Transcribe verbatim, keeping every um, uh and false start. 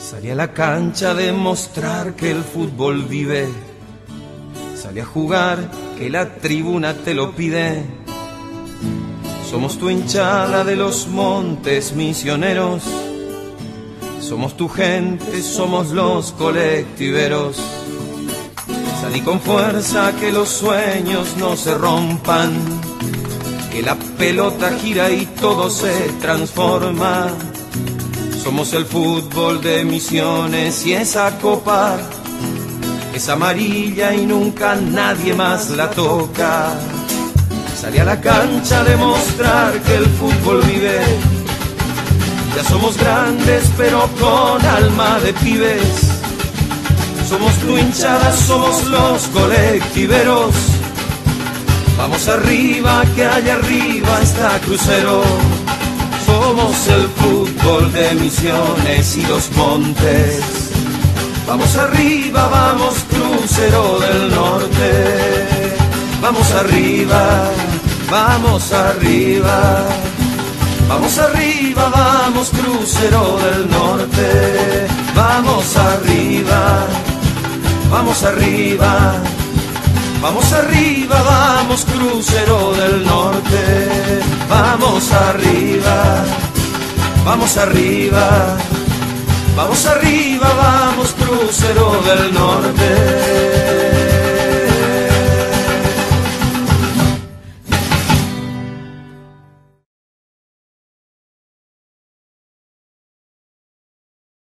Salí a la cancha a demostrar que el fútbol vive. Salí a jugar, que la tribuna te lo pide. Somos tu hinchada de los Montes Misioneros. Somos tu gente, somos los colectiveros. Salí con fuerza, que los sueños no se rompan, que la pelota gira y todo se transforma. Somos el fútbol de Misiones y esa copa es amarilla y nunca nadie más la toca. Salí a la cancha a demostrar que el fútbol vive. Ya somos grandes pero con alma de pibes. Somos tu hinchada, somos los colectiveros. Vamos arriba, que allá arriba está Crucero. Somos el fútbol de Misiones y los Montes. Vamos arriba, vamos Crucero del Norte. Vamos arriba, vamos arriba. Vamos arriba, vamos Crucero del Norte. Vamos arriba, vamos arriba. Vamos arriba, vamos Crucero del Norte. Vamos arriba, vamos arriba. Vamos arriba, vamos Crucero del Norte.